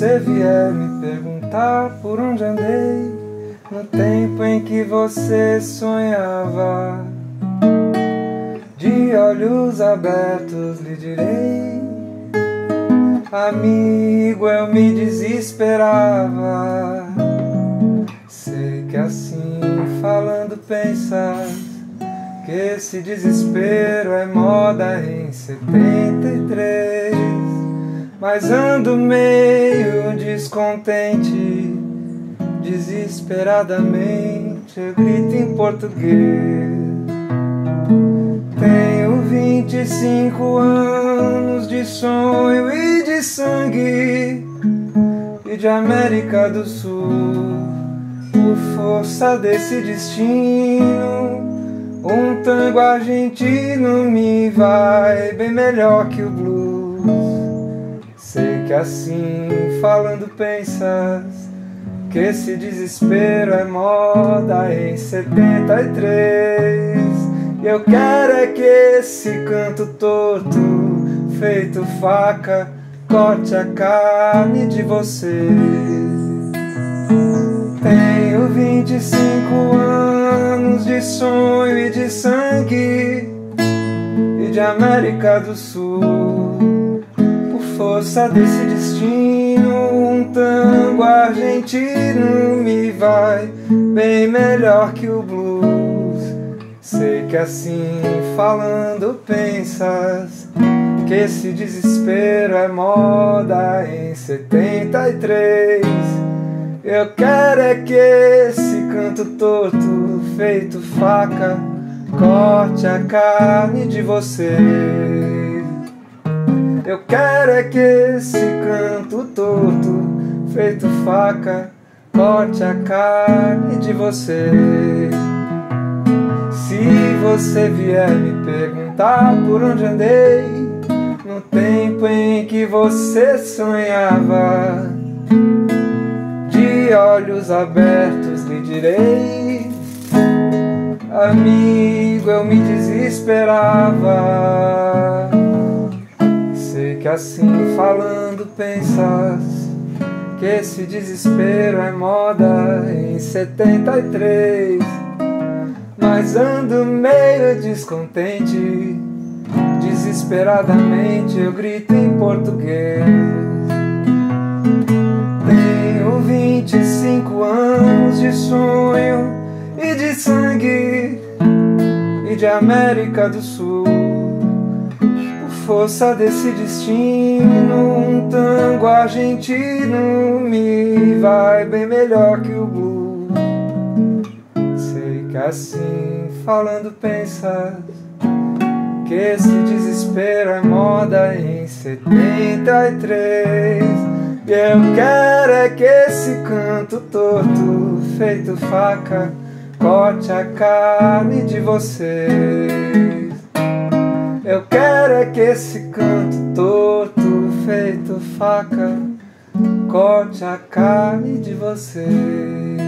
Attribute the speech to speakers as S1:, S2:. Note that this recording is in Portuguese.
S1: você vier me perguntar por onde andei, no tempo em que você sonhava, de olhos abertos lhe direi: amigo, eu me desesperava. Sei que assim falando pensas que esse desespero é moda em 73, mas ando meio descontente, desesperadamente eu grito em português. Tenho 25 anos de sonho e de sangue, e de América do Sul, por força desse destino, um tango argentino me vai bem melhor que o blues. Sei que assim falando pensas que esse desespero é moda em 73. E eu quero é que esse canto torto, feito faca, corte a carne de você. Tenho 25 anos de sonho e de sangue, e de América do Sul, por força desse destino, um tango argentino me vai bem melhor que o blues. Sei que assim falando pensas que esse desespero é moda em 73. Eu quero é que esse canto torto, feito faca, corte a carne de você. Eu quero é que esse canto torto, feito faca, corte a carne de você. Se você vier me perguntar por onde andei, no tempo em que você sonhava, de olhos abertos lhe direi: amigo, eu me desesperava. Sei que assim falando pensas que esse desespero é moda em 73, mas ando meio descontente, desesperadamente eu grito em português. Tenho 25 anos de sonho e de sangue, e de América do Sul, por força desse destino, um tango argentino me vai bem melhor que o blues. Que assim falando pensas que esse desespero é moda em 73. E eu quero é que esse canto torto, feito faca, corte a carne de vocês. Eu quero é que esse canto torto, feito faca, corte a carne de vocês.